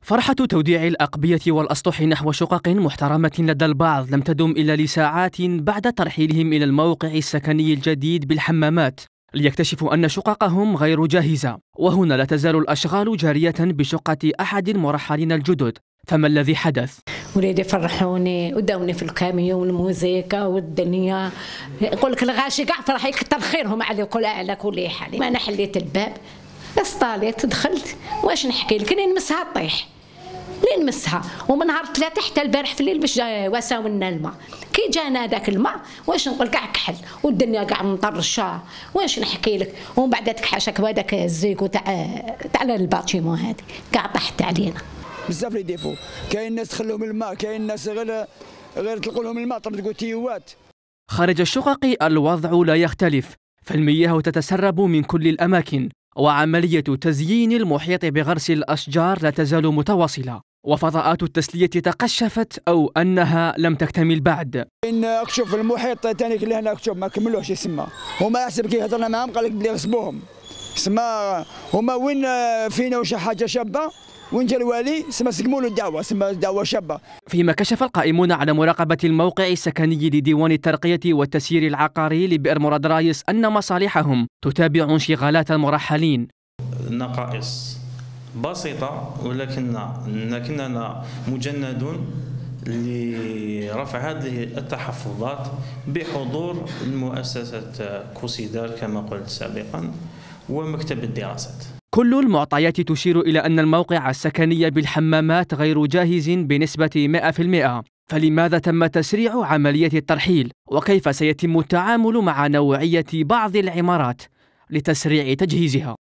فرحة توديع الأقبية والأسطح نحو شقق محترمة لدى البعض لم تدم إلا لساعات بعد ترحيلهم إلى الموقع السكني الجديد بالحمامات ليكتشفوا أن شققهم غير جاهزة. وهنا لا تزال الأشغال جارية بشقة أحد المرحلين الجدد. فما الذي حدث؟ وليدي فرحوني وداوني في الكاميو والموسيقى والدنيا. يقول لك الغاشي كاع فرح يكثر خيرهم على كل حال. ما انا حليت الباب اصطاليت دخلت، واش نحكي لك، نمسها طيح لين نمسها. ومن نهار 3 حتى البارح في الليل باش وساولنا الماء. كي جانا ذاك الماء واش نقول كاع كحل والدنيا كاع مطرشه، واش نحكي لك. ومن بعد تكحشك هذاك الزيكو تاع الباتيمون هذه كاع طاحت علينا. بزاف لي ديفو، كاين ناس تخلوهم الماء، كاين ناس غير تلقوا لهم الماء طردقوا تيوات. خارج الشقق الوضع لا يختلف، فالمياه تتسرب من كل الأماكن، وعملية تزيين المحيط بغرس الأشجار لا تزال متواصلة، وفضاءات التسلية تقشفت أو أنها لم تكتمل بعد. إن أكشوف المحيط تاني اللي هنا أكشوف ما كملوش يسمى، هما حسب كي هضرنا معاهم قال لك بلي غصبوهم، سما هما وين فينا وش حاجة شابة، وين جا الوالي سما سقموا له الدعوة، سما دعوة شابة. فيما كشف القائمون على مراقبة الموقع السكني لديوان الترقية والتسيير العقاري لبئر مراد رايس أن مصالحهم تتابع انشغالات المرحلين. نقائص بسيطة ولكننا مجندون لرفع هذه التحفظات بحضور المؤسسة كوسيدار كما قلت سابقا ومكتب الدراسات. كل المعطيات تشير إلى أن الموقع السكني بالحمامات غير جاهز بنسبة 100%، فلماذا تم تسريع عملية الترحيل؟ وكيف سيتم التعامل مع نوعية بعض العمارات لتسريع تجهيزها؟